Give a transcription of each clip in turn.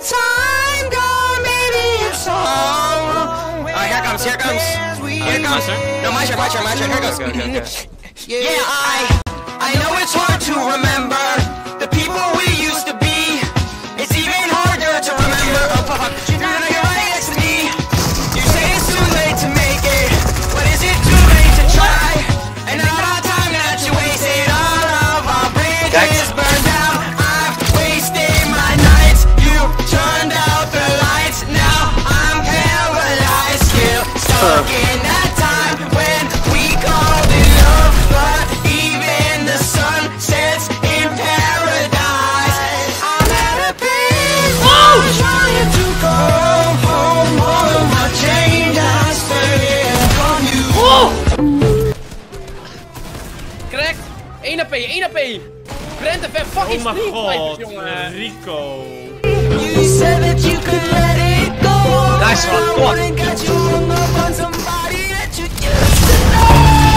time gone, baby, it's all. Here it comes. Here it comes. No, my turn. Here it goes. Okay. Yeah, I know it's hard to remember the people we used to be. It's even harder to remember. Oh fuck! Now you're right next to me. You say it's too late to make it, but is it too late to try? And all our time that you wasted, all of our bridges burned out. I've wasted my nights. You turned out the lights. Now I'm paralyzed, still stuck in that time when we called it love, but even the sun sets in paradise. I'm at a payphone trying to go home. All of my change I spent on you. Correct. 1 AP. Brent even fucking Oh mijn Street Fighters, god, jongen. Rico. You said that you could let it go. Nice one, come on. And got you hung up on somebody that you used to know.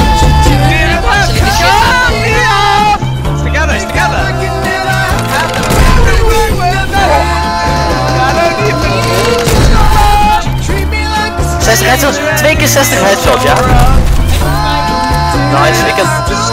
It's together. I can never have the 60 headshots, 2 keer 60 headshots, ja. Nice, ik heb